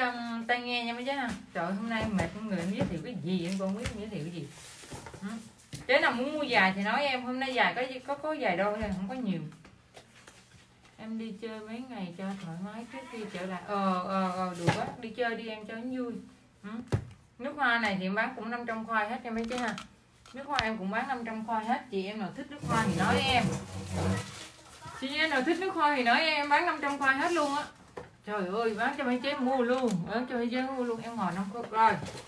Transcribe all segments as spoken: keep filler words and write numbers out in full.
um, tai nghe nha mấy chế ha. Trời ơi, hôm nay mệt con người, em giới thiệu cái gì em con biết em giới thiệu cái gì. Ừ. Chế nào muốn mua dài thì nói em, hôm nay dài có có có dài đôi thôi, không có nhiều. Em đi chơi mấy ngày cho thoải mái trước khi trở lại. Ờ ờ ờ được quá, đi chơi đi em cho nó vui. Ừ. Nước hoa này thì em bán cũng năm trăm khoai hết em mấy chế ha. Nước hoa em cũng bán năm trăm khoai hết. Chị em nào thích nước hoa thì nói em. Chị em nào thích nước hoa thì nói em, bán năm trăm khoai hết luôn á. Trời ơi, bán cho mấy chế mua luôn, bán cho mấy chế mua luôn, em ngồi năm phút rồi.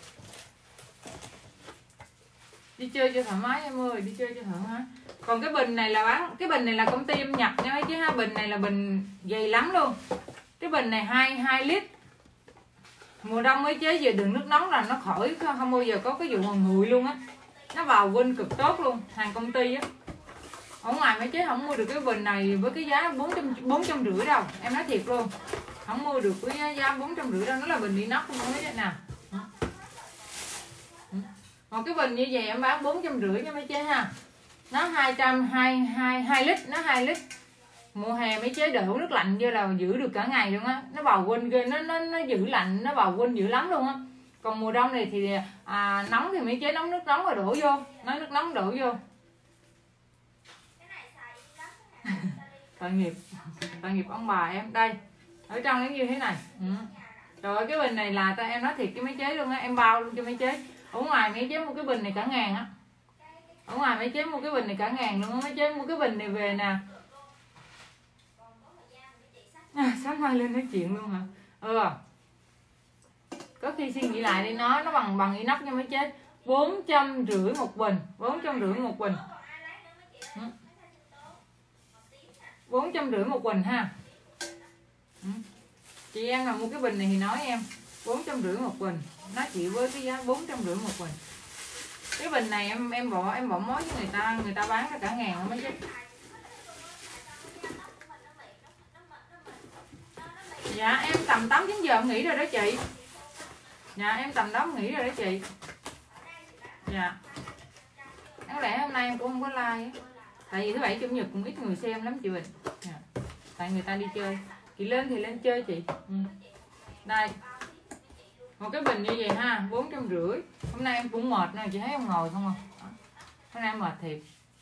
Đi chơi cho thoải mái em ơi, đi chơi cho thoải mái. Còn cái bình này là bán, cái bình này là công ty em nhập nha mấy chế ha, bình này là bình dày lắm luôn. Cái bình này hai hai lít. Mùa đông mấy chế giờ đựng nước nóng là nó khỏi, không bao giờ có cái vụ mà nguội luôn á. Nó vào Vinh cực tốt luôn, hàng công ty á. Ở ngoài mấy chế không mua được cái bình này với cái giá bốn trăm bốn trăm rưỡi đâu, em nói thiệt luôn. Không mua được với giá bốn trăm rưỡi đâu, nó là bình inox không mấy chế nào. Một cái bình như vậy em bán bốn trăm rưỡi cho mấy chế ha. Nó hai trăm hai mươi hai lít, nó hai lít. Mùa hè mấy chế đổ nước lạnh vô là giữ được cả ngày luôn á. Nó bào quên ghê, nó nó nó giữ lạnh, nó bào quên dữ lắm luôn á. Còn mùa đông này thì à, nóng thì mấy chế nóng nước nóng rồi đổ vô, nói nước nóng đổ vô. Tội nghiệp, tội nghiệp ông bà em đây. Ở trong nó như thế này. Ừ. Trời ơi, cái bình này là ta em nói thiệt cho mấy chế luôn á, em bao luôn cho mấy chế. Ở ngoài mấy chế mua cái bình này cả ngàn á. Ở ngoài mấy chế mua cái bình này cả ngàn luôn á, mấy chế mua cái bình này về nè. À, sáng mai lên nói chuyện luôn hả? Ừ. Có khi suy nghĩ lại đi, nó nó bằng bằng inox nha mấy chế. Bốn trăm rưỡi một bình, bốn trăm rưỡi một bình. Ừ. bốn trăm rưỡi một bình ha. Ừ. Chị em nào mua cái bình này thì nói em, bốn trăm rưỡi một bình, nó chịu với cái giá bốn trăm rưỡi một bình. Cái bình này em em bỏ em bỏ mối với người ta, người ta bán ra cả ngàn mấy chứ. Dạ em tầm tám chín giờ em nghỉ rồi đó chị. Dạ em tầm đó em nghỉ rồi đó chị. Dạ. Đáng lẽ hôm nay em cũng không có like á. Tại vì thứ bảy chủ nhật cũng ít người xem lắm chị Bình. Dạ. Tại người ta đi chơi. Chị lên thì lên chơi chị. Ừ. Đây. Một cái bình như vậy ha, bốn trăm rưỡi. Hôm nay em cũng mệt nè, chị thấy em ngồi không không? Hôm nay em mệt thiệt.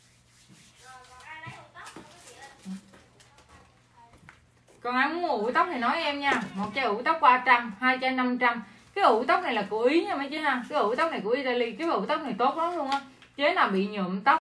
Còn ai muốn mua ủ tóc thì nói em nha. Một chai ủ tóc ba trăm, hai chai năm trăm. Cái ủ tóc này là của Ý nha mấy chị ha. Cái ủ tóc này của Italy, cái ủ tóc này tốt lắm luôn á. Chế nào bị nhuộm tóc